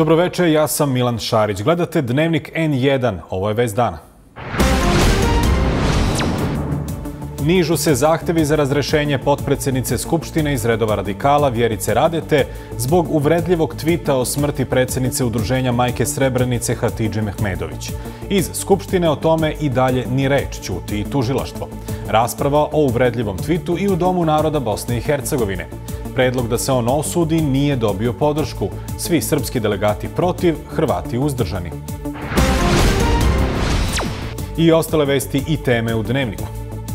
Dobroveče, ja sam Milan Šarić. Gledate Dnevnik N1, ovo je vest dana. Nižu se zahtevi za razrešenje potpredsednice Skupštine iz redova radikala Vjerice Radete zbog uvredljivog tvita o smrti predsednice Udruženja Majke Srebrenice Hatidže Mehmedović. Iz Skupštine o tome i dalje ni reč, ćuti i tužilaštvo. Rasprava o uvredljivom tvitu i u Domu naroda Bosne i Hercegovine. Predlog da se on osudi nije dobio podršku. Svi srpski delegati protiv, Hrvati uzdržani. I ostale vesti i teme u Dnevniku.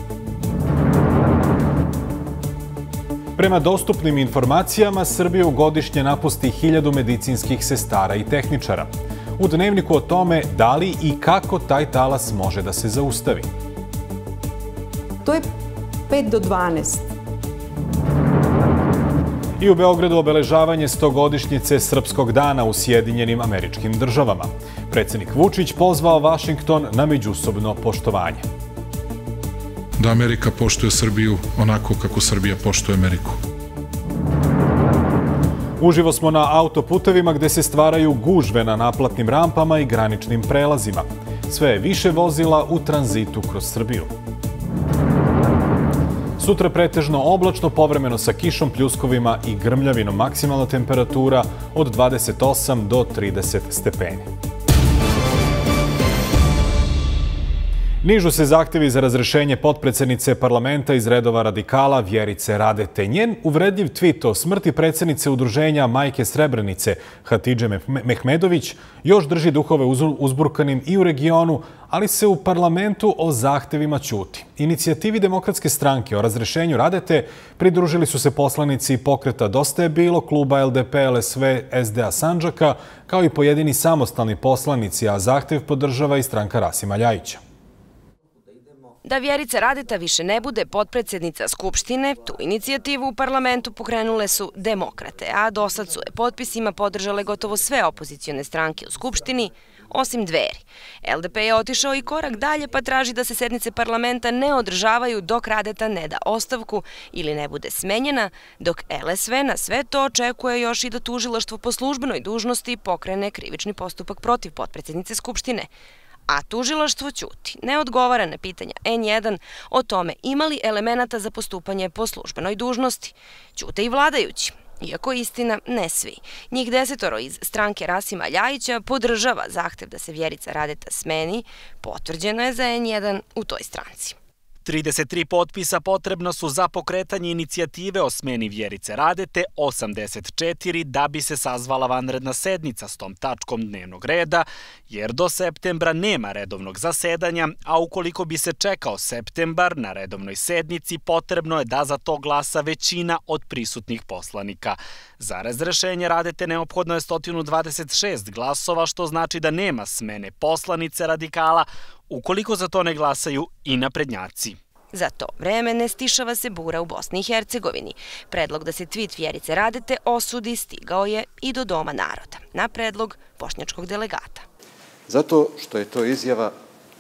Prema dostupnim informacijama, Srbiju godišnje napusti 1000 medicinskih sestara i tehničara. U Dnevniku o tome da li i kako taj talas može da se zaustavi. To je 5 do 12. I u Beogradu obeležavanje 100-godišnjice Srpskog dana u Sjedinjenim Američkim Državama. Predsednik Vučić pozvao Vašington na međusobno poštovanje. Da Amerika poštuje Srbiju onako kako Srbija poštuje Ameriku. Uživo smo na autoputevima gde se stvaraju gužve na naplatnim rampama i graničnim prelazima. Sve je više vozila u tranzitu kroz Srbiju. Sutra pretežno oblačno, povremeno sa kišom, pljuskovima i grmljavinom. Maksimalna temperatura od 28 do 30 stepeni. Nižu se zahtevi za razrešenje potpredsednice parlamenta iz redova radikala Vjerice Radete. Njen uvredljiv tvit o smrti predsednice Udruženja Majke Srebrenice Hatidže Mehmedović još drži duhove uzburkanim i u regionu, ali se u parlamentu o zahtevima ćuti. Inicijativi Demokratske stranke o razrešenju Radete pridružili su se poslanici pokreta Dosta je bilo, kluba LDP, LSV, SDA Sandžaka, kao i pojedini samostalni poslanici, a zahtev podržava i stranka Rasima Ljajića. Da Vjerica Radeta više ne bude potpredsednica Skupštine, tu inicijativu u parlamentu pokrenule su Demokrate, a dosad su je potpisima podržale gotovo sve opozicione stranke u Skupštini, osim Dveri. LDP je otišao i korak dalje pa traži da se sednice parlamenta ne održavaju dok Radeta ne da ostavku ili ne bude smenjena, dok LSV na sve to očekuje još i da tužilaštvo po službenoj dužnosti pokrene krivični postupak protiv potpredsednice Skupštine. A tužilaštvo ćuti, ne odgovara na pitanja N1 o tome ima li elemenata za postupanje po službenoj dužnosti. Ćute i vladajući. Iako istina, ne svi. Njih 10 iz stranke Rasima Ljajića podržava zahtev da se Vjerica Radeta smeni, potvrđeno je za N1 u toj stranci. 33 potpisa potrebno su za pokretanje inicijative o smeni Vjerice Radete, 84 da bi se sazvala vanredna sednica s tom tačkom dnevnog reda, jer do septembra nema redovnog zasedanja, a ukoliko bi se čekao septembar na redovnoj sednici, potrebno je da za to glasa većina od prisutnih poslanika. Za razrešenje Radete neophodno je 126 glasova, što znači da nema smene poslanice radikala, ukoliko za to ne glasaju i naprednjaci. Za to vreme ne stišava se bura u Bosni i Hercegovini. Predlog da se tvit Vjerice Radete osudi stigao je i do Doma naroda, na predlog bošnjačkog delegata. Zato što je to izjava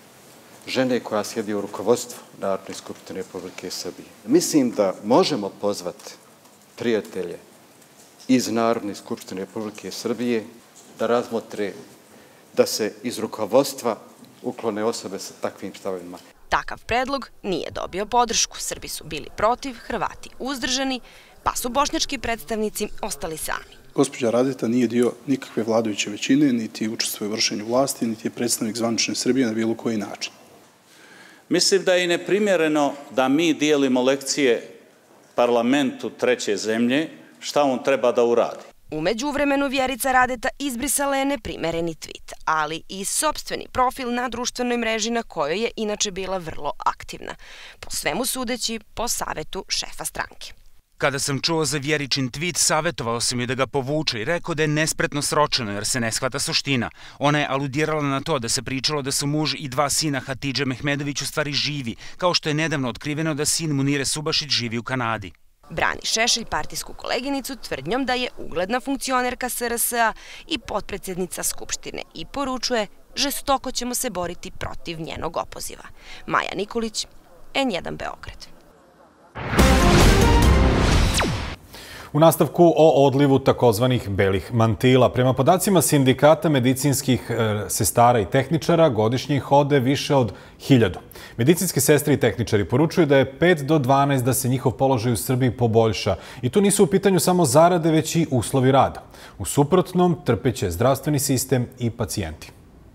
žene koja sjedi u rukovodstvu Narodne skupštine Republike Srbije. Mislim da možemo pozvati prijatelje iz Narodne skupštine Republike Srbije da razmotre da se iz rukovodstva uklone osobe sa takvim stavovima. Takav predlog nije dobio podršku. Srbi su bili protiv, Hrvati uzdržani, pa su bošnjački predstavnici ostali sami. Gospođa Radeta nije dio nikakve vladajuće većine, niti učestvuje u vršenju vlasti, niti je predstavnik zvanične Srbije na bilo koji način. Mislim da je neprimjereno da mi dijelimo lekcije parlamentu treće zemlje šta on treba da uradi. U međuvremenu Vjerica Radeta izbrisala je neprimereni tvit, ali i sopstveni profil na društvenoj mreži na kojoj je inače bila vrlo aktivna. Po svemu sudeći po savetu šefa stranke. Kada sam čuo za Vjeričin tvit, savetovao sam joj da ga povuče i rekao da je nespretno sročeno jer se ne shvata suština. Ona je aludirala na to da se pričalo da su muž i 2 sina Hatidže Mehmedović u stvari živi, kao što je nedavno otkriveno da sin Munire Subašić živi u Kanadi. Brani Šešelj partijsku koleginicu tvrdnjom da je ugledna funkcionerka SRS-a i potpredsednica Skupštine i poručuje žestoko ćemo se boriti protiv njenog opoziva. Maja Nikolić, N1 Beograd. U nastavku o odlivu takozvanih belih mantila. Prema podacima sindikata medicinskih sestara i tehničara, godišnje ih ode više od 1000. Medicinske sestre i tehničari poručuju da je 5 do 12 da se njihov položaj u Srbiji poboljša. I tu nisu u pitanju samo zarade, već i uslovi rada. U suprotnom, trpeće zdravstveni sistem i pacijenti.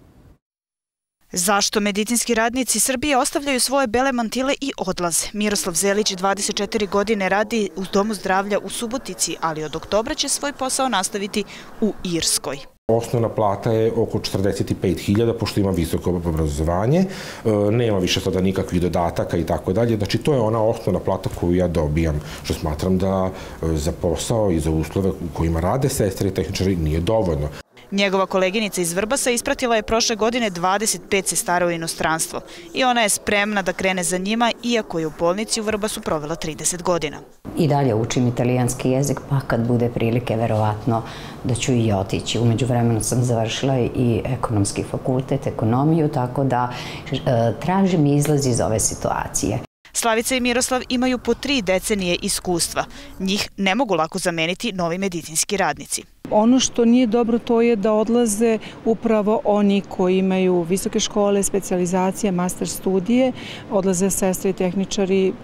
Zašto medicinski radnici Srbije ostavljaju svoje bele mantile i odlaze? Miroslav Zelić 24 godine radi u Domu zdravlja u Subotici, ali od oktobra će svoj posao nastaviti u Irskoj. Osnovna plata je oko 45.000, pošto ima visoko obrazovanje, nema više sada nikakvih dodataka i tako dalje. Znači, to je ona osnovna plata koju ja dobijam, što smatram da za posao i za uslove u kojima rade sestre i tehničari nije dovoljno. Njegova koleginica iz Vrbasa ispratila je prošle godine 25 sestara u inostranstvo i ona je spremna da krene za njima, iako je u bolnici u Vrbasu provela 30 godina. I dalje učim italijanski jezik, pa kad bude prilike, verovatno da ću i otići. Umeđu vremenu sam završila i ekonomski fakultet, ekonomiju, tako da tražim izlaz iz ove situacije. Slavica i Miroslav imaju po 3 decenije iskustva. Njih ne mogu lako zameniti novi medicinski radnici. Ono što nije dobro to je da odlaze upravo oni koji imaju visoke škole, specijalizacije, master studije, odlaze sestre i tehničari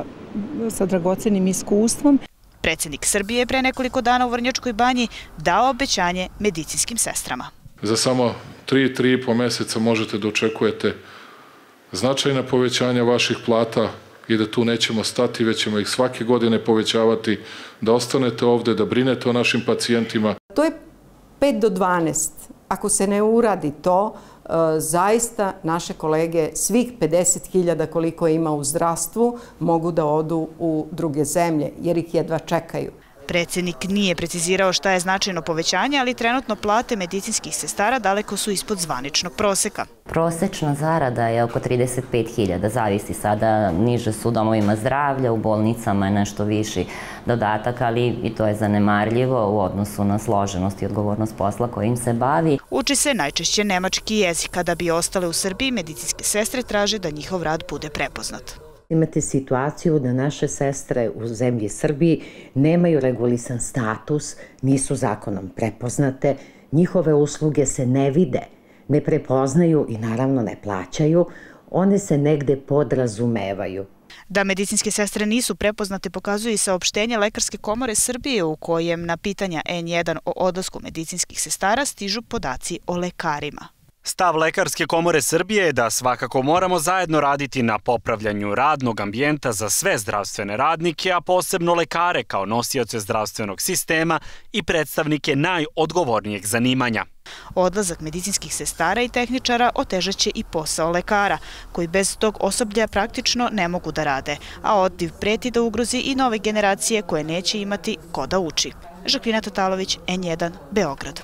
sa dragocenim iskustvom. Predsjednik Srbije je pre nekoliko dana u Vrnjačkoj banji dao obećanje medicinskim sestrama. Za samo 3,5 meseca možete da očekujete značajna povećanja vaših plata i da tu nećemo stati, već ćemo ih svake godine povećavati, da ostanete ovde, da brinete o našim pacijentima. To je 5 do 12. Ako se ne uradi to, zaista naše kolege, svih 50.000 koliko ima u zdravstvu, mogu da odu u druge zemlje, jer ih jedva čekaju. Predsjednik nije precizirao šta je značajno povećanje, ali trenutno plate medicinskih sestara daleko su ispod zvaničnog proseka. Prosečna zarada je oko 35.000, zavisi sada, niže su u domovima zdravlja, u bolnicama je nešto viši dodatak, ali i to je zanemarljivo u odnosu na složenost i odgovornost posla kojim se bavi. Uči se najčešće nemački jezik. Kada bi ostale u Srbiji, medicinske sestre traže da njihov rad bude prepoznat. Imate situaciju da naše sestre u zemlji Srbiji nemaju regulisan status, nisu zakonom prepoznate, njihove usluge se ne vide, ne prepoznaju i naravno ne plaćaju, one se negde podrazumevaju. Da medicinske sestre nisu prepoznate pokazuje i saopštenje Lekarske komore Srbije u kojem na pitanja N1 o odlasku medicinskih sestara stižu podaci o lekarima. Stav Lekarske komore Srbije je da svakako moramo zajedno raditi na popravljanju radnog ambijenta za sve zdravstvene radnike, a posebno lekare kao nosioce zdravstvenog sistema i predstavnike najodgovornijeg zanimanja. Odlazak medicinskih sestara i tehničara otežaće i posao lekara, koji bez tog osoblja praktično ne mogu da rade, a odliv preti da ugrozi i nove generacije koje neće imati ko da uči. Žaklina Tatalović, N1, Beograd.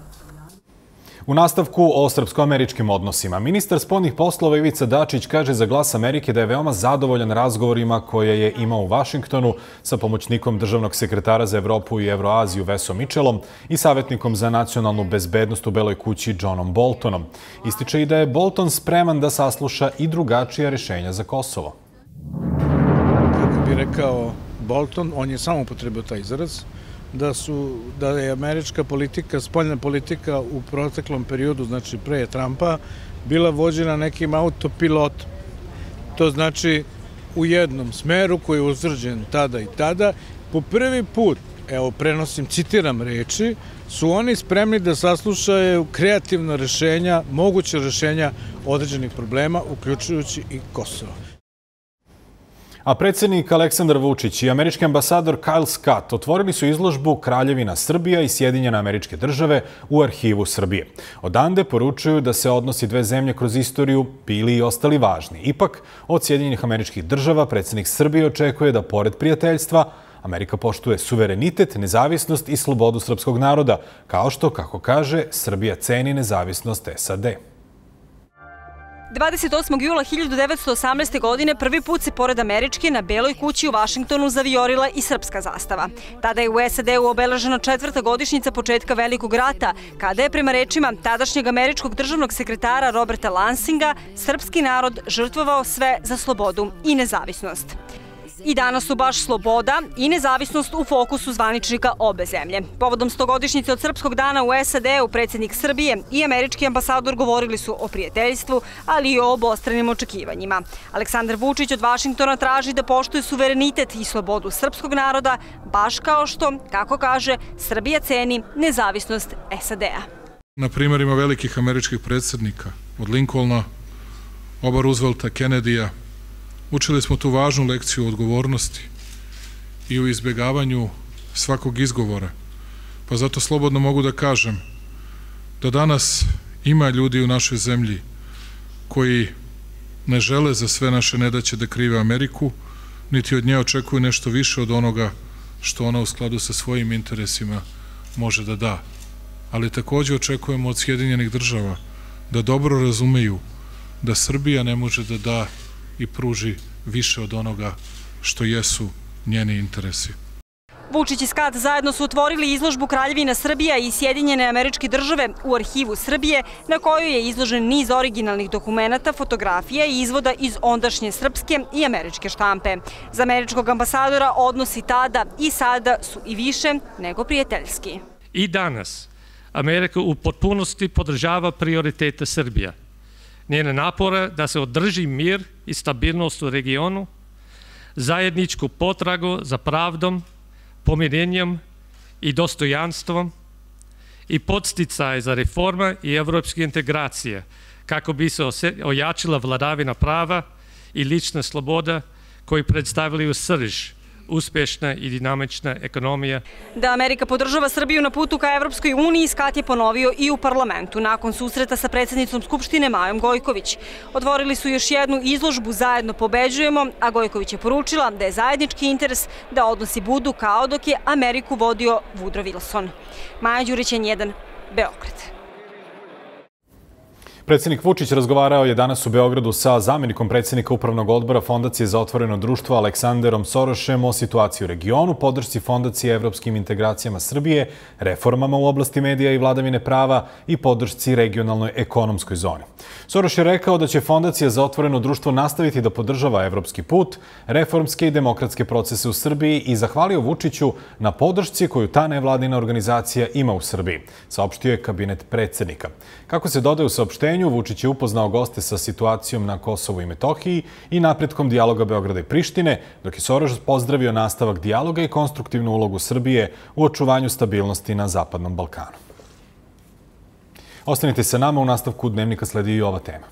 U nastavku o srpsko-američkim odnosima, ministar spoljnih poslova Ivica Dačić kaže za Glas Amerike da je veoma zadovoljan razgovorima koje je imao u Vašingtonu sa pomoćnikom državnog sekretara za Evropu i Evroaziju Vesom Mitchellom i savjetnikom za nacionalnu bezbednost u Beloj kući Johnom Boltonom. Ističe i da je Bolton spreman da sasluša i drugačija rešenja za Kosovo. Kako bi rekao Bolton, on je samo upotrebio taj izraz, da je američka politika, spoljna politika u proteklom periodu, znači pre Trumpa, bila vođena nekim autopilotom. To znači u jednom smeru koji je utvrđen tada i tada. Po prvi put, evo prenosim, citiram reči, su oni spremni da saslušaju kreativna rešenja, moguće rešenja određenih problema, uključujući i Kosovo. A predsjednik Aleksandar Vučić i američki ambasador Kyle Scott otvorili su izložbu Kraljevina Srbija i Sjedinjene Američke Države u Arhivu Srbije. Odande poručuju da se odnosi dve zemlje kroz istoriju bili i ostali važni. Ipak, od Sjedinjenih Američkih Država predsjednik Srbije očekuje da, pored prijateljstva, Amerika poštuje suverenitet, nezavisnost i slobodu srpskog naroda, kao što, kako kaže, Srbija ceni nezavisnost SAD. 28. jula 1918. godine prvi put se pored američke na Beloj kući u Vašingtonu zavijorila i srpska zastava. Tada je u SAD-u obeležena 4. godišnjica početka Velikog rata, kada je, prema rečima tadašnjeg američkog državnog sekretara Roberta Lansinga, srpski narod žrtvovao sve za slobodu i nezavisnost. I danas su baš sloboda i nezavisnost u fokusu zvaničnika obe zemlje. Povodom 100-godišnjice od Srpskog dana u SAD-u predsjednik Srbije i američki ambasador govorili su o prijateljstvu, ali i o obostranim očekivanjima. Aleksandar Vučić od Vašingtona traži da poštuje suverenitet i slobodu srpskog naroda, baš kao što, kako kaže, Srbija ceni nezavisnost SAD-a. Na primjerima velikih američkih predsjednika, od Lincolna, oba Roosevelta, Kennedyja, učili smo tu važnu lekciju o odgovornosti i u izbjegavanju svakog izgovora. Pa zato slobodno mogu da kažem da danas ima ljudi u našoj zemlji koji ne žele za sve naše nedaće da krive Ameriku, niti od nje očekuju nešto više od onoga što ona u skladu sa svojim interesima može da da. Ali također očekujemo od Sjedinjenih država da dobro razumeju da Srbija ne može da da i pruži više od onoga što jesu njeni interesi. Vučić i Skat zajedno su otvorili izložbu Kraljevina Srbija i Sjedinjene Američke Države u Arhivu Srbije, na kojoj je izložen niz originalnih dokumenata, fotografija i izvoda iz ondašnje srpske i američke štampe. Za američkog ambasadora odnosi tada i sada su i više nego prijateljski. I danas Amerika u potpunosti podržava prioritete Srbije. Njene napore da se održi mir i stabilnost u regionu, zajedničku potragu za pravdom, pomirenjem i dostojanstvom i podsticaj za reforme i evropske integracije kako bi se ojačila vladavina prava i lična sloboda koji predstavljaju srž uspješna i dinamična ekonomija. Da Amerika podržava Srbiju na putu ka Evropskoj uniji, Skat je ponovio i u parlamentu nakon susreta sa predsjednicom Skupštine Majom Gojković. Otvorili su još jednu izložbu Zajedno pobeđujemo, a Gojković je poručila da je zajednički interes da odnosi budu kao dok je Ameriku vodio Woodrow Wilson. Maja Đurić, N1, Beograd. Predsjednik Vučić razgovarao je danas u Beogradu sa zamjenikom predsjednika Upravnog odbora Fondacije za otvoreno društvo Aleksanderom Sorošem o situaciji u regionu, podršci Fondacije evropskim integracijama Srbije, reformama u oblasti medija i vladavine prava i podršci regionalnoj ekonomskoj zoni. Soroš je rekao da će Fondacija za otvoreno društvo nastaviti da podržava evropski put, reformske i demokratske procese u Srbiji i zahvalio Vučiću na podršci koju ta nevladina organizacija ima u Srbiji, saopštio je kabinet predsjednika. Kako se dodaje u saopštenju, Vučić je upoznao goste sa situacijom na Kosovu i Metohiji i napretkom dijaloga Beograda i Prištine, dok je Soroš pozdravio nastavak dijaloga i konstruktivnu ulogu Srbije u očuvanju stabilnosti na Zapadnom Balkanu. Ostanite sa nama, u nastavku Dnevnika sledi i ova tema.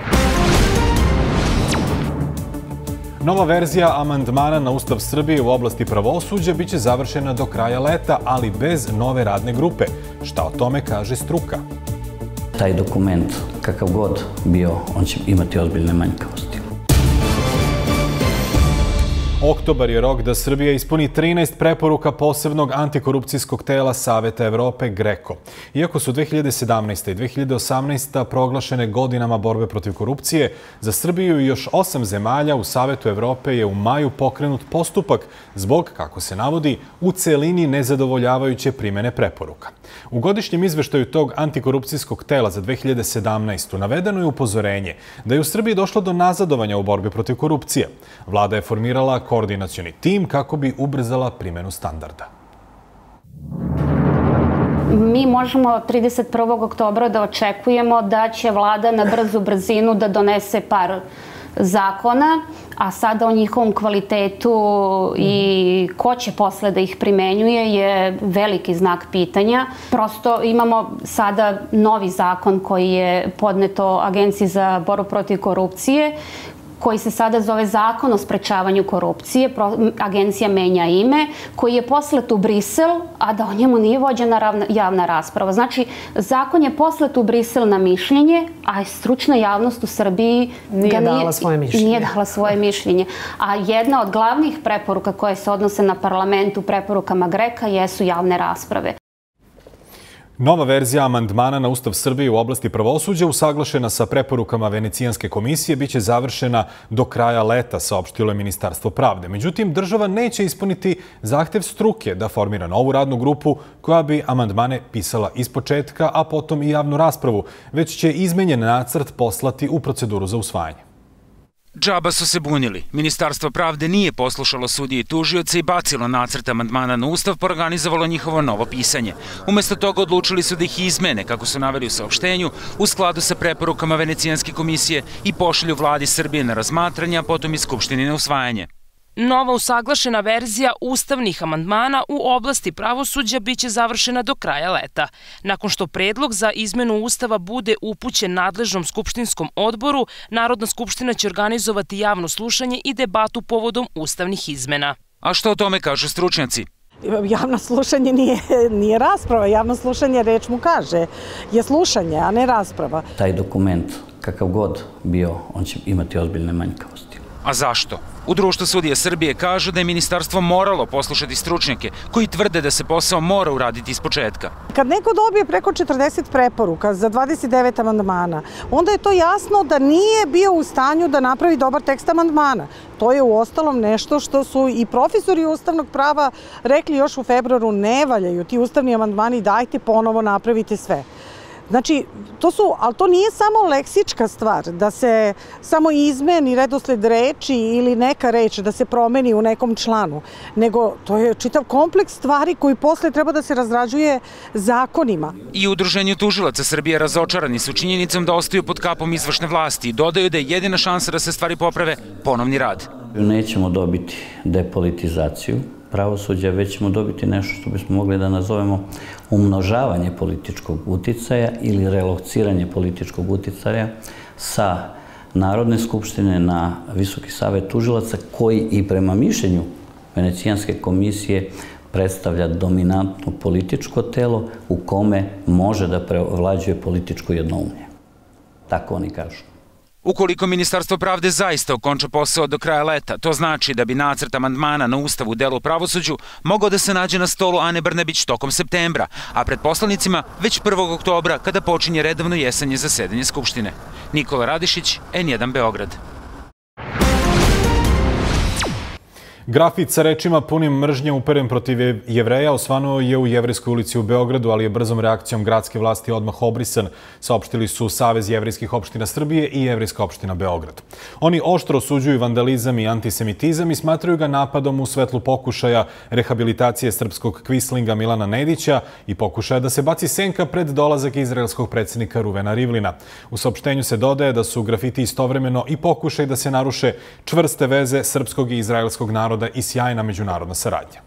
Nova verzija amandmana na Ustav Srbije u oblasti pravosuđa biće završena do kraja leta, ali bez nove radne grupe. Šta o tome kaže struka? Taj dokument, kakav god bio, on će imati ozbiljne manjkavosti. Oktobar je rok da Srbija ispuni 13 preporuka posebnog antikorupcijskog tela Saveta Evrope GRECO. Iako su 2017. i 2018. proglašene godinama borbe protiv korupcije, za Srbiju i još 8 zemalja u Savetu Evrope je u maju pokrenut postupak zbog, kako se navodi, u celini nezadovoljavajuće primene preporuka. U godišnjem izveštaju tog antikorupcijskog tela za 2017. navedeno je upozorenje da je u Srbiji došlo do nazadovanja u borbi protiv korupcije. Vlada je formirala koordinacioni tim kako bi ubrzala primjenu standarda. Mi možemo 31. oktobra da očekujemo da će vlada na brzu brzinu da donese par zakona, a sada o njihovom kvalitetu i ko će posle da ih primenjuje je veliki znak pitanja. Prosto imamo sada novi zakon koji je podneto Agenciji za borbu protiv korupcije, koji se sada zove Zakon o sprečavanju korupcije. Agencija menja ime, koji je poslet u Brisel, a da o njemu nije vođena javna rasprava. Znači, zakon je poslet u Brisel na mišljenje, a stručna javnost u Srbiji nije dala svoje mišljenje. A jedna od glavnih preporuka koje se odnose na parlament u preporukama GRECO jesu javne rasprave. Nova verzija amandmana na Ustav Srbije u oblasti pravosuđa, usaglašena sa preporukama Venecijanske komisije, biće završena do kraja leta, saopštilo je Ministarstvo pravde. Međutim, država neće ispuniti zahtev struke da formira novu radnu grupu koja bi amandmane pisala ispočetka, a potom i javnu raspravu, već će izmenjen nacrt poslati u proceduru za usvajanje. Džaba su se bunili. Ministarstvo pravde nije poslušalo sudije i tužioce i bacilo nacrt amandmana na Ustav, pa organizovalo njihovo novo pisanje. Umesto toga odlučili su da ih izmene, kako su naveli u saopštenju, u skladu sa preporukama Venecijanske komisije i pošalju vladi Srbije na razmatranje, a potom i Skupštini na usvajanje. Nova usaglašena verzija ustavnih amandmana u oblasti pravosuđa biće završena do kraja leta. Nakon što predlog za izmenu Ustava bude upućen nadležnom skupštinskom odboru, Narodna skupština će organizovati javno slušanje i debatu povodom ustavnih izmena. A što o tome kažu stručnjaci? Javno slušanje nije rasprava, javno slušanje, reč mu kaže, je slušanje, a ne rasprava. Taj dokument, kakav god bio, on će imati ozbiljne manjkavosti. A zašto? U Društvu sudija Srbije kažu da je ministarstvo moralo poslušati stručnjake koji tvrde da se posao mora uraditi iz početka. Kad neko dobije preko 40 preporuka za 29 amandmana, onda je to jasno da nije bio u stanju da napravi dobar tekst amandmana. To je uostalom nešto što su i profesori ustavnog prava rekli još u februaru, ne valjaju ti ustavni amandmani, dajte ponovo napravite sve. Znači, ali to nije samo leksička stvar, da se samo izmeni redosled reči ili neka reč da se promeni u nekom članu, nego to je čitav kompleks stvari koji posle treba da se razrađuje zakonima. I u Udruženju tužilaca Srbije razočarani su činjenicom da ostaju pod kapom izvršne vlasti i dodaju da je jedina šansa da se stvari poprave ponovni rad. Nećemo dobiti depolitizaciju pravosuđa, već ćemo dobiti nešto što bismo mogli da nazovemo umnožavanje političkog uticaja ili relociranje političkog uticaja sa Narodne skupštine na Visoki savet tužilaca, koji i prema mišljenju Venecijanske komisije predstavlja dominantno političko telo u kome može da prevlađuje političko jednoumlje. Tako oni kažu. Ukoliko Ministarstvo pravde zaista okonča posao do kraja leta, to znači da bi nacrt amandmana na Ustav u delu pravosuđu mogao da se nađe na stolu Ane Brnabić tokom septembra, a pred poslanicima već 1. oktobra kada počinje redovno jesenje zasedanje Skupštine. Nikola Radišić, N1 Beograd. Grafit sa rečima punim mržnje uperen protiv Jevreja osvanuo je u Jevrejskoj ulici u Beogradu, ali je brzom reakcijom gradske vlasti odmah obrisan, saopštili su Savez jevrejskih opština Srbije i Jevrejska opština Beograd. Oni oštro osuđuju vandalizam i antisemitizam i smatraju ga napadom u svetlu pokušaja rehabilitacije srpskog kvislinga Milana Nedića i pokušaja da se baci senka pred dolazak izraelskog predsjednika Ruvena Rivlina. U saopštenju se dodaje da su grafiti istovremeno i pokušaj da se naruše čvrste veze srpskog i izraelskog naroda i sjajna međunarodna saradnja.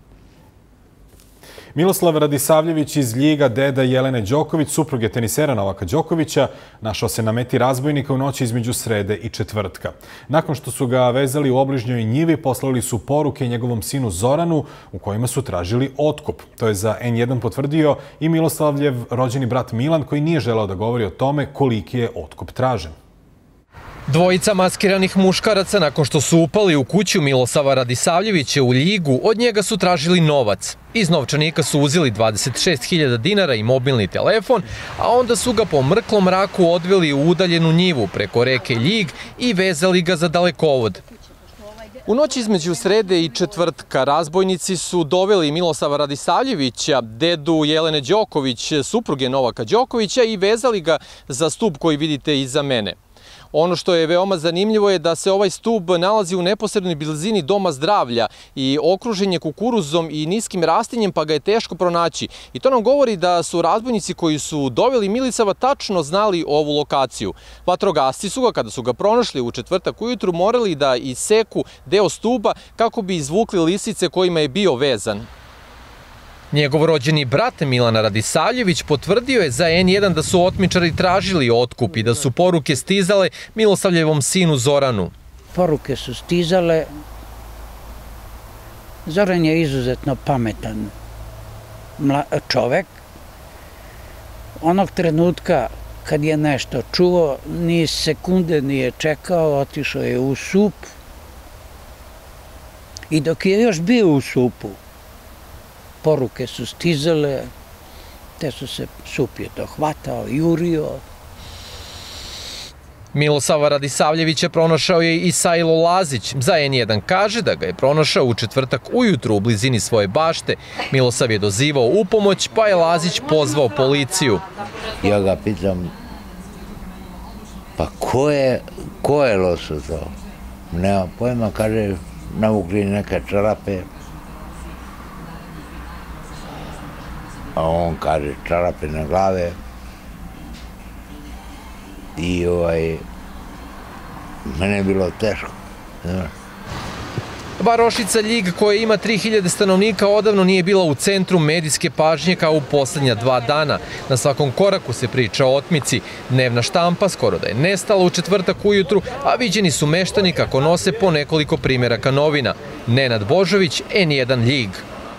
Miloslav Radisavljević iz Ljiga, deda Jelene Đoković, supruge tenisera Novaka Đokovića, našao se na meti razbojnika u noći između srede i četvrtka. Nakon što su ga vezali u obližnjoj njivi, poslali su poruke njegovom sinu Zoranu u kojima su tražili otkup. To je za N1 potvrdio i Miloslavljev rođeni brat Milan, koji nije želeo da govori o tome koliki je otkup tražen. Dvojica maskiranih muškaraca, nakon što su upali u kuću Milosava Radisavljevića u Ljigu, od njega su tražili novac. Iz novčanika su uzeli 26.000 dinara i mobilni telefon, a onda su ga po mrklom mraku odveli u udaljenu njivu preko reke Ljig i vezali ga za dalekovod. U noći između srede i četvrtka razbojnici su doveli Milosava Radisavljevića, dedu Jelene Đoković, supruge Novaka Đokovića, i vezali ga za stub koji vidite iza mene. Ono što je veoma zanimljivo je da se ovaj stub nalazi u neposrednoj blizini Doma zdravlja i okružen je kukuruzom i niskim rastinjem, pa ga je teško pronaći. I to nam govori da su razbojnici koji su doveli Milisava tačno znali ovu lokaciju. Vatrogasci su ga, kada su ga pronašli u četvrtak ujutru, morali da iseku deo stuba kako bi izvukli lisice kojima je bio vezan. Njegov rođeni brat Milana Radisavljević potvrdio je za N1 da su otmičari tražili otkup i da su poruke stizale Milosavljevom sinu Zoranu. Poruke su stizale. Zoran je izuzetno pametan čovek. Onog trenutka kad je nešto čuo, ni sekunde nije čekao, otišao je u sup. I dok je još bio u supu, poruke su stizale, te su se sup je dohvatao, jurio. Milosava Radisavljevića pronašao je i Sajlo Lazić. Za N1 kaže da ga je pronašao u četvrtak ujutru u blizini svoje bašte. Milosav je dozivao u pomoć, pa je Lazić pozvao policiju. Ja ga pitam, Pa ko je loso to? Nema pojma, kaže, navukli neke čarape. A on kaže, čarape na glave. I mene je bilo teško. Varošica Ljig, koja ima 3000 stanovnika, odavno nije bila u centru medijske pažnje kao u poslednja 2 dana. Na svakom koraku se priča o otmici. Dnevna štampa skoro da je nestala u četvrtak ujutru, a viđeni su meštani kako nose po nekoliko primjeraka novina. Nenad Božović, N1 Ljig.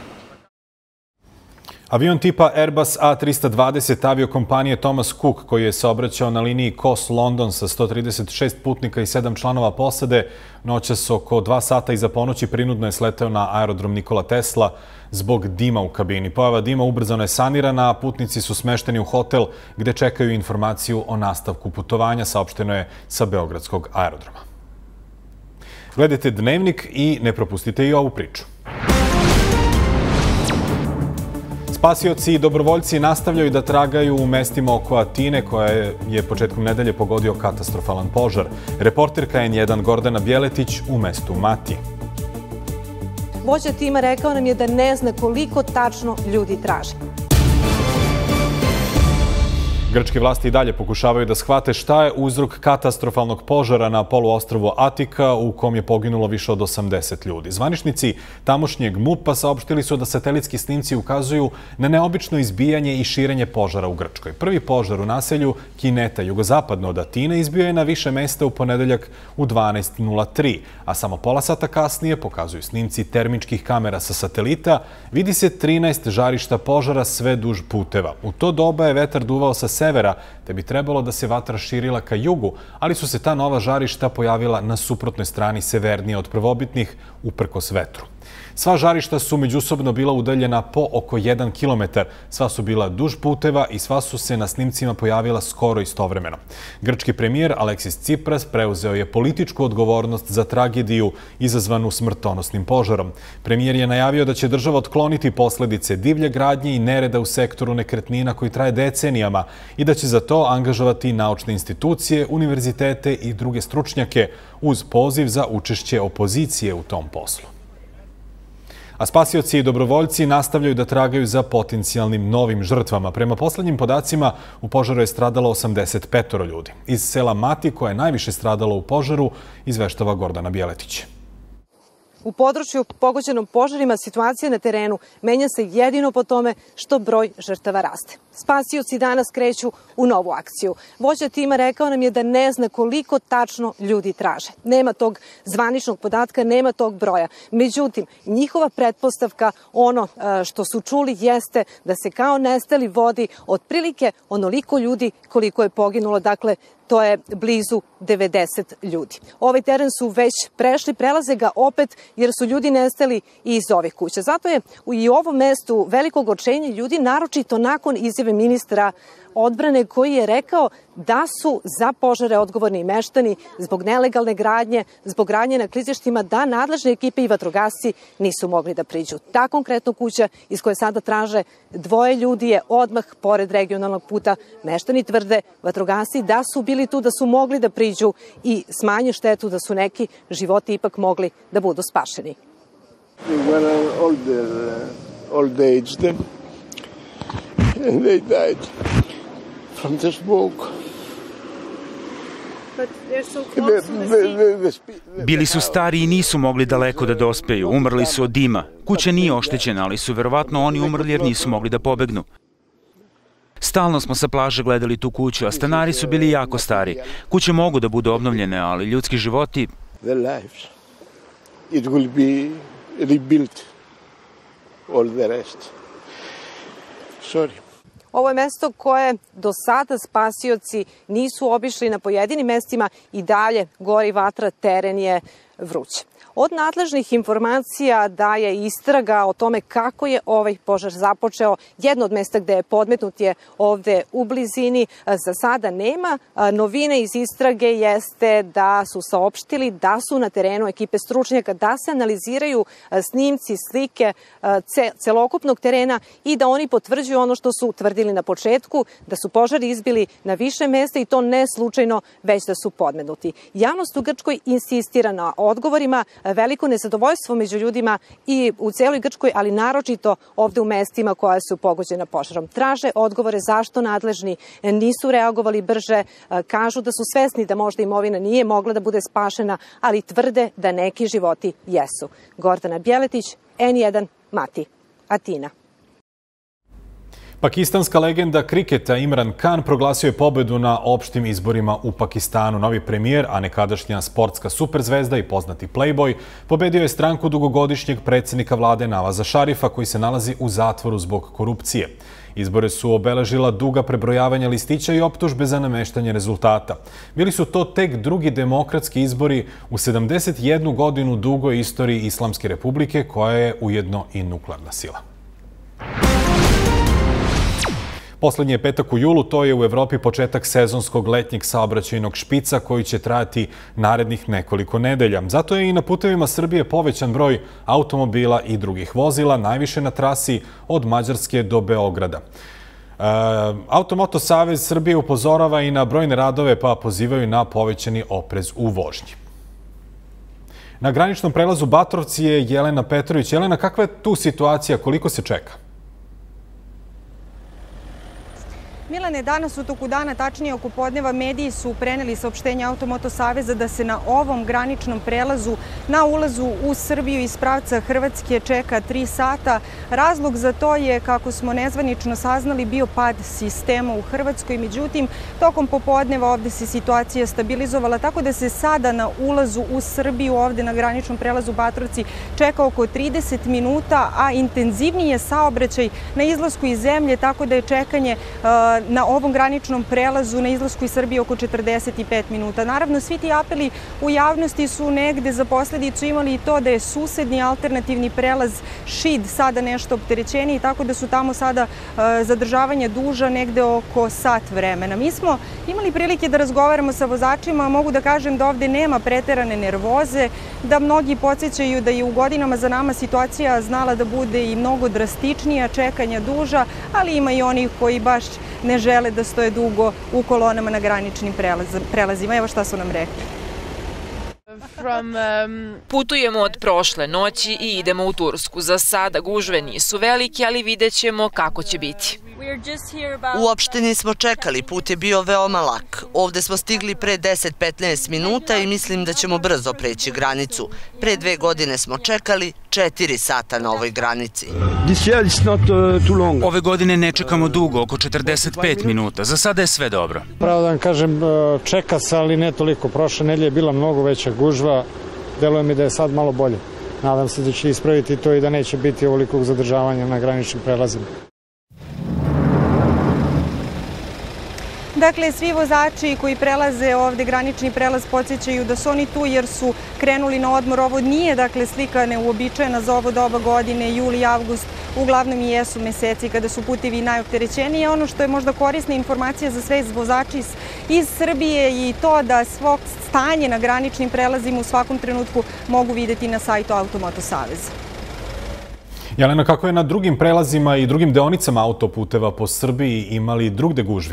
Avion tipa Airbus A320 aviokompanije Thomas Cook, koji je saobraćao na liniji Kos-London sa 136 putnika i 7 članova posade, noćas oko 2 sata iza ponoći prinudno je sleteo na aerodrom Nikola Tesla zbog dima u kabini. Pojava dima ubrzano je sanirana, a putnici su smešteni u hotel gde čekaju informaciju o nastavku putovanja, saopšteno je sa Beogradskog aerodroma. Gledajte Dnevnik i ne propustite i ovu priču. Spasioci i dobrovoljci nastavljaju da tragaju u mestima oko Atine, koja je početkom nedelje pogodio katastrofalan požar. Reporterka N1 Gordana Bjeletić u mestu Mati. Vođa tima rekao nam je da ne zna koliko tačno ljudi traže. Grčke vlasti i dalje pokušavaju da shvate šta je uzrok katastrofalnog požara na poluostrvu Atika u kom je poginulo više od 80 ljudi. Zvaničnici tamošnjeg MUP-a saopštili su da satelitski snimci ukazuju na neobično izbijanje i širenje požara u Grčkoj. Prvi požar u naselju Kineta, jugozapadno od Atine, izbio je na više mesta u ponedeljak u 12:03, a samo pola sata kasnije, pokazuju snimci termičkih kamera sa satelita, vidi se 13 žarišta požara sve duž puteva. U to doba je vetar duvao sa severa, te bi trebalo da se vatra širila ka jugu, ali su se ta nova žarišta pojavila na suprotnoj strani severnije od prvobitnih, uprkos vetru. Sva žarišta su međusobno bila udaljena po oko 1 kilometar, sva su bila duž puteva i sva su se na snimcima pojavila skoro istovremeno. Grčki premijer Aleksis Tsipras preuzeo je političku odgovornost za tragediju izazvanu smrtonosnim požarom. Premijer je najavio da će država otkloniti posledice divlje gradnje i nereda u sektoru nekretnina koji traje decenijama i da će za to angažovati naučne institucije, univerzitete i druge stručnjake uz poziv za učešće opozicije u tom poslu. A spasioci i dobrovoljci nastavljaju da tragaju za potencijalnim novim žrtvama. Prema poslednjim podacima, u požaru je stradalo 85 ljudi. Iz sela Mati, koje je najviše stradalo u požaru, izveštava Gordana Bjeletić. U području pogođenom požarima situacija na terenu menja se jedino po tome što broj žrtava raste. Spasioci danas kreću u novu akciju. Vođa tima rekao nam je da ne zna koliko tačno ljudi traže. Nema tog zvaničnog podatka, nema tog broja. Međutim, njihova pretpostavka, ono što su čuli, jeste da se kao nestali vodi otprilike onoliko ljudi koliko je poginulo. Dakle, to je blizu 90 ljudi. Ovaj teren su već prešli, prelaze ga opet jer su ljudi nestali i iz ovih kuća. Zato je i u ovom mestu velikog očajenja ljudi, naročito nakon izjave ministra odbrane koji je rekao da su za požare odgovorni meštani zbog nelegalne gradnje, zbog gradnje na klizištima, da nadležne ekipe i vatrogasci nisu mogli da priđu. Ta konkretno kuća iz koje sada traže 2 ljudi je odmah pored regionalnog puta. Meštani tvrde, vatrogasci, da su bili tu, da su mogli da priđu i smanje štetu, da su neki životi ipak mogli da budu spašeni. Old aged, and they died from the smoke. Bili su stari i nisu mogli daleko da dospeju. Umrli su od dima. Kuća nije oštećena, ali su verovatno oni umrli jer nisu mogli da pobegnu. Stalno smo sa plaže gledali tu kuću, a stanari su bili jako stari. Kuće mogu da budu obnovljene, ali ljudski životi... Their lives. It will be rebuilt. All the rest. Sorry. Ovo je mesto koje do sada spasioci nisu obišli. Na pojedinim mestima i dalje gori vatra, teren je vruće. Od nadležnih informacija da je istraga o tome kako je ovaj požar započeo. Jedno od mesta gde je podmetnut je ovde u blizini. Za sada nema. Novine iz istrage jeste da su saopštili da su na terenu ekipe stručnjaka, da se analiziraju snimci, slike celokupnog terena i da oni potvrđuju ono što su tvrdili na početku, da su požari izbili na više mesta i to ne slučajno, već da su podmetnuti. Javnost u Grčkoj insistira na odgovorima, veliko nezadovoljstvo među ljudima i u celoj Grčkoj, ali naročito ovde u mestima koja su pogođena požarom. Traže odgovore zašto nadležni nisu reagovali brže, kažu da su svesni da možda imovina nije mogla da bude spašena, ali tvrde da neki životi jesu. Gordana Bjeletić, N1, Mati, Atina. Pakistanska legenda kriketa Imran Khan proglasio je pobedu na opštim izborima u Pakistanu. Novi premijer, a nekadašnja sportska superzvezda i poznati playboy, pobedio je stranku dugogodišnjeg predsjednika vlade Navaza Šarifa, koji se nalazi u zatvoru zbog korupcije. Izbore su obeležila duga prebrojavanja listića i optužbe za nameštanje rezultata. Bili su to tek drugi demokratski izbori u 71 godinu dugoj istoriji Islamske republike, koja je ujedno i nuklearna sila. Poslednji je petak u julu, to je u Evropi početak sezonskog letnjeg saobraćajnog špica koji će trajati narednih nekoliko nedelja. Zato je i na putevima Srbije povećan broj automobila i drugih vozila, najviše na trasi od Mađarske do Beograda. Automoto Savez Srbije upozorava i na brojne radove, pa pozivaju na povećani oprez u vožnji. Na graničnom prelazu Batrovci je Jelena Petrović. Jelena, kakva je tu situacija, koliko se čeka? Milane, danas u toku dana, tačnije oko podneva, mediji su preneli saopštenje Automoto Saveza da se na ovom graničnom prelazu na ulazu u Srbiju iz pravca Hrvatske čeka 3 sata. Razlog za to je, kako smo nezvanično saznali, bio pad sistema u Hrvatskoj. Međutim, tokom popodneva ovde se situacija stabilizovala, tako da se sada na ulazu u Srbiju ovde na graničnom prelazu Batrovci čeka oko 30 minuta, a intenzivniji je saobraćaj na izlasku iz zemlje, tako da je čekanje na ovom graničnom prelazu na izlasku iz Srbije oko 45 minuta. Naravno, svi ti apeli u javnosti su negde za posledicu imali i to da je susedni alternativni prelaz Šid sada nešto opterećeniji, tako da su tamo sada zadržavanja duža negde oko sat vremena. Mi smo imali prilike da razgovaramo sa vozačima, mogu da kažem da ovde nema preterane nervoze, da mnogi podsjećaju da je u godinama za nama situacija znala da bude i mnogo drastičnija, čekanja duža, ali ima i onih koji baš ne žele da stoje dugo u kolonama na graničnim prelazima. Evo šta su nam rekli. Putujemo od prošle noći i idemo u Tursku. Za sada gužve nisu velike, ali vidjet ćemo kako će biti. Uopšte nismo čekali, put je bio veoma lak. Ovde smo stigli pre 10-15 minuta i mislim da ćemo brzo preći granicu. Pre 2 godine smo čekali 4 sata na ovoj granici. Ove godine ne čekamo dugo, oko 45 minuta. Za sada je sve dobro. Pravo da vam kažem, čeka se, ali ne toliko. Prošle nedelje je bila mnogo veća gužva. Deluje mi da je sad malo bolje. Nadam se da će ispraviti to i da neće biti ovolikog zadržavanja na graničnim prelazima. Dakle, svi vozači koji prelaze ovde granični prelaz podsjećaju da su oni tu jer su krenuli na odmor. Ovo nije, dakle, slika neuobičajena za ovo doba godine, jul i avgust, uglavnom i jesu meseci kada su putevi najopterećeniji. Ono što je možda korisna informacija za sve vozači iz Srbije i to da svo stanje na graničnim prelazima u svakom trenutku mogu videti na sajtu Automoto Saveza. Jelena, kako je na drugim prelazima i drugim deonicama autoputeva po Srbiji, imali drugde gužvi?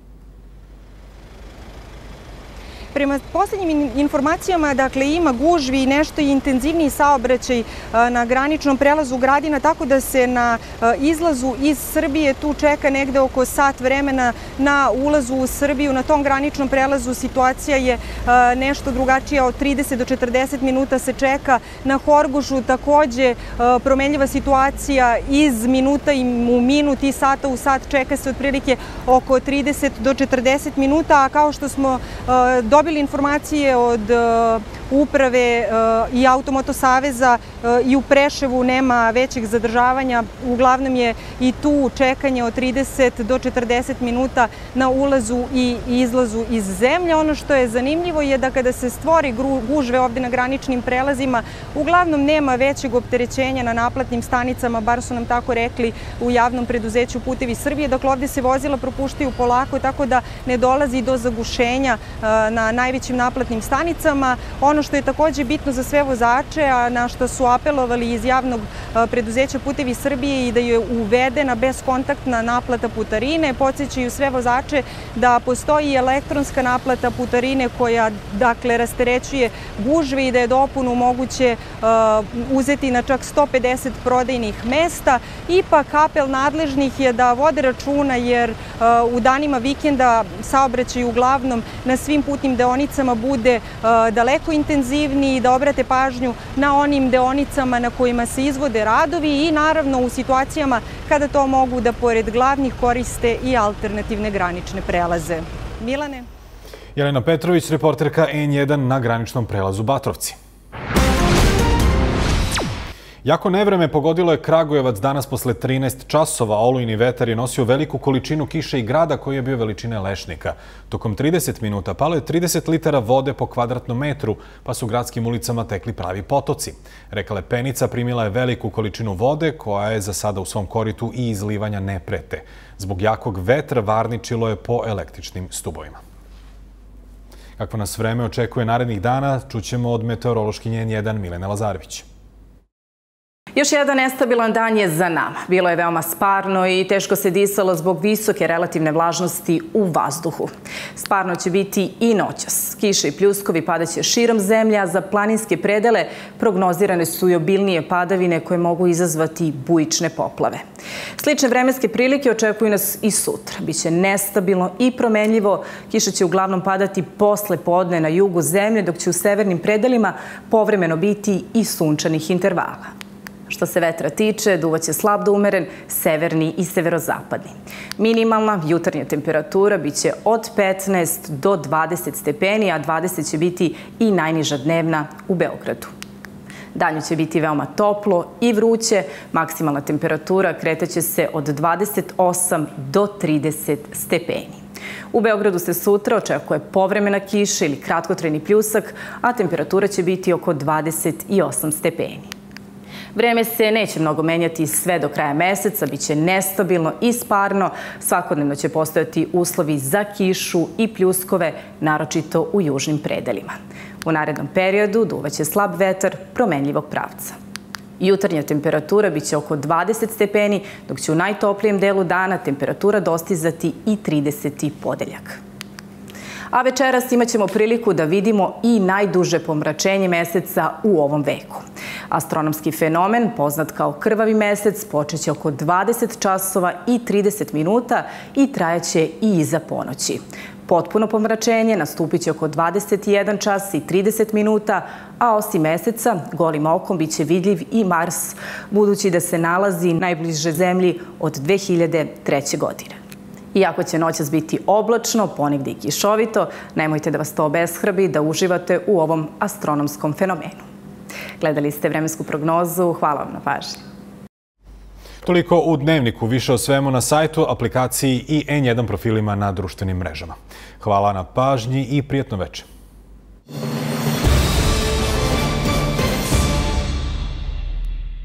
Prema poslednjim informacijama, dakle, ima gužvi i nešto intenzivniji saobraćaj na graničnom prelazu Gradina, tako da se na izlazu iz Srbije tu čeka negde oko sat vremena. Na ulazu u Srbiju na tom graničnom prelazu situacija je nešto drugačija, od 30 do 40 minuta se čeka. Na Horgošu takođe promenljiva situacija, iz minuta u minut i sata u sat čeka se otprilike oko 30 do 40 minuta, a kao što smo dobili dobili informacije od uprave i Automoto saveza i u Preševu nema većeg zadržavanja. Uglavnom je i tu čekanje od 30 do 40 minuta na ulazu i izlazu iz zemlje. Ono što je zanimljivo je da kada se stvori gužve ovde na graničnim prelazima, uglavnom nema većeg opterećenja na naplatnim stanicama, bar su nam tako rekli u javnom preduzeću Putevi Srbije. Dakle, ovde se vozila propuštaju polako, tako da ne dolazi do zagušenja na najvećim naplatnim stanicama. Ono što je takođe bitno za sve vozače, a na što su apelovali iz javnog preduzeća Putevi Srbije i da je uvedena beskontaktna naplata putarine, podsjećaju sve vozače da postoji elektronska naplata putarine koja, dakle, rasterećuje gužve i da je dopunu moguće uzeti na čak 150 prodajnih mesta. Ipak apel nadležnih je da vode računa jer u danima vikenda saobraćaj uglavnom na svim putnim deonicama bude daleko intenzivniji, da obrate pažnju na onim deonicama na kojima se izvode radovi i naravno u situacijama kada to mogu da pored glavnih koriste i alternativne granične prelaze. Milane? Jelena Petrović, reporterka N1 na graničnom prelazu Batrovci. Jako nevreme pogodilo je Kragujevac danas posle 13 časova. Olujni vetar je nosio veliku količinu kiše i grada koji je bio veličine lešnika. Tokom 30 minuta palo je 30 litara vode po kvadratnom metru, pa su gradskim ulicama tekli pravi potoci. Reka Lepenica primila je veliku količinu vode koja je za sada u svom koritu i izlivanja ne prete. Zbog jakog vetra varničilo je po električnim stubovima. Kakvo nas vreme očekuje narednih dana, čućemo od meteorološkinje N1 Milene Lazarević. Još jedan nestabilan dan je za nama. Bilo je veoma sparno i teško se disalo zbog visoke relativne vlažnosti u vazduhu. Sparno će biti i noćas. Kiše i pljuskovi padaće širom zemlje, a za planinske predele prognozirane su i obilnije padavine koje mogu izazvati bujične poplave. Slične vremenske prilike očekuju nas i sutra. Biće nestabilno i promenljivo. Kiša će uglavnom padati posle podne na jugu zemlje, dok će u severnim predelima povremeno biti i sunčanih intervala. Što se vetra tiče, duvaće slab do umeren, severni i severozapadni. Minimalna jutarnja temperatura biće od 15 do 20 stepeni, a 20 će biti i najniža dnevna u Beogradu. Danju će biti veoma toplo i vruće, maksimalna temperatura kretaće se od 28 do 30 stepeni. U Beogradu se sutra očekuje povremena kiša ili kratkotrajni pljusak, a temperatura će biti oko 28 stepeni. Vreme se neće mnogo menjati sve do kraja meseca, bit će nestabilno i sparno, svakodnevno će postojati uslovi za kišu i pljuskove, naročito u južnim predelima. U narednom periodu duvaće slab vetar promenljivog pravca. Jutarnja temperatura biće oko 20 stepeni, dok će u najtoplijem delu dana temperatura dostizati i 30. ponedeljak. A večeras imat ćemo priliku da vidimo i najduže pomračenje meseca u ovom veku. Astronomski fenomen, poznat kao krvavi mesec, počeće oko 20 časova i 30 minuta i trajaće i iza ponoći. Potpuno pomračenje nastupit će oko 21 čas i 30 minuta, a osim meseca, golim okom biće vidljiv i Mars, budući da se nalazi najbliže Zemlji od 2003. godine. Iako će noćas biti oblačno, ponegdje i kišovito, nemojte da vas to obeshrabi da uživate u ovom astronomskom fenomenu. Gledali ste vremensku prognozu. Hvala vam na pažnji. Toliko u Dnevniku. Više o svemu na sajtu, aplikaciji i N1 profilima na društvenim mrežama. Hvala na pažnji i prijatno večer.